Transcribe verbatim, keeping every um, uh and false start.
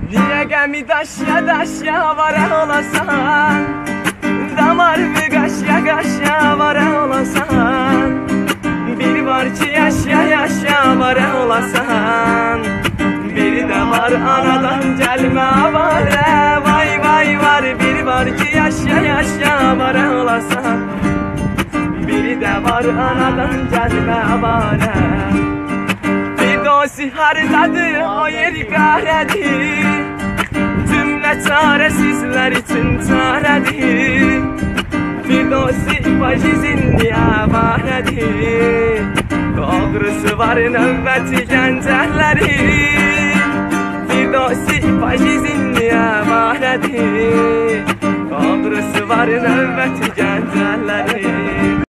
Niye gəmi daşya daşya avara olasan, damar bir qaşya qaşya avara olasan. Bir var ki yaşya yaşya avara olasan, biri de var anadan gəlmə avara. Vay vay var, biri var ki yaşya yaşya avara olasan, biri de var anadan gəlmə avara. Firdevsi hardadır, o yeri qahrədir, cümlə çarəsizlər üçün çarədir. Firdevsi faşizmli avarədir, doğrusu var növbəti gəncələrin. Firdevsi faşizmli avarədir, doğrusu var növbəti gəncələrin.